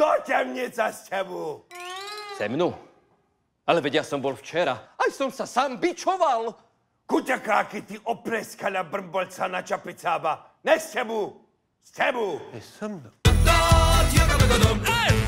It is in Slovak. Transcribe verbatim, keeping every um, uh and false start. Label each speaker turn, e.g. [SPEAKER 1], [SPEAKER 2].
[SPEAKER 1] do temnica z tebu.
[SPEAKER 2] Se mnu? Ale veď ja som bol včera. Aj som sa sám bičoval.
[SPEAKER 1] Kuťakáky, ty opreskala brmbolca na čapicába. Ne z tebu, z tebu.
[SPEAKER 3] Je so mnou.